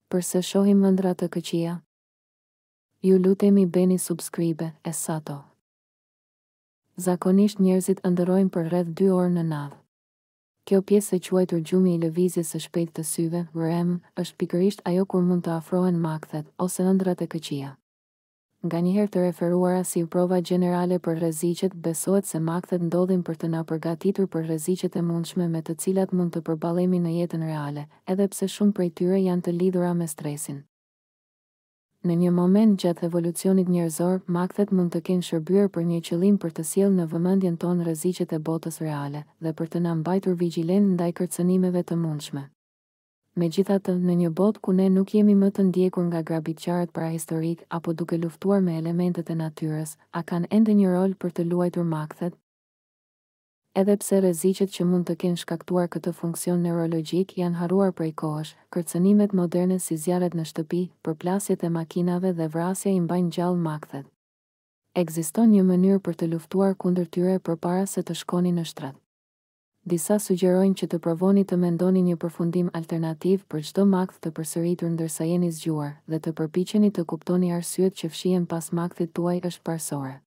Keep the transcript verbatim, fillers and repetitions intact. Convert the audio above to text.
Përse shohim ëndrra të këqija? Ju lutemi bëni subscribe, Essato. Zakonisht njerëzit ëndërrojnë për rreth dy orë në natë. Kjo pjesë e quajtur gjumi i lëvizjes së shpejtë të syve, R E M, është pikërisht ajo kur mund të afrohen makthet ose ëndrrat e këqija. Nga njëherë të referuara si prova gjenerale për rreziqet, besohet se makthet ndodhin për të na përgatitur për rreziqet e mundshme me të cilat mund të përballemi në jetën reale, edhe pse shumë prej tyre janë të lidhura me stresin. Në një moment gjatë evolucionit njerëzor, makthet mund të kenë shërbyer për një qëllim për të sjellë në vëmendjen tonë rreziqet e botës reale dhe për të na mbajtur vigjilent ndaj kërcënimeve të mundshme. Megjithatë, në një botë ku ne nuk jemi më të ndjekur nga grabitqarët parahistorik apo duke luftuar me elementet e natyrës, a kanë ende një rol për të luajtur makthet? Edhe pse rreziqet që mund të kenë shkaktuar këtë funksion neurologjik janë harruar prej kohësh, kërcënimet moderne si zjarret në shtëpi, përplasjet e makinave dhe vrasja i mbajnë gjallë makthet. Ekziston një mënyrë për të luftuar kundër tyre përpara se të shkoni në shtrat. Disa sugjerojnë që të provoni të mendoni një përfundim alternativ për çdo makt të përsëritur ndërsa jeni zgjuar dhe të përpiqeni të kuptoni arsyet që fshihen pas maktit tuaj është parsore.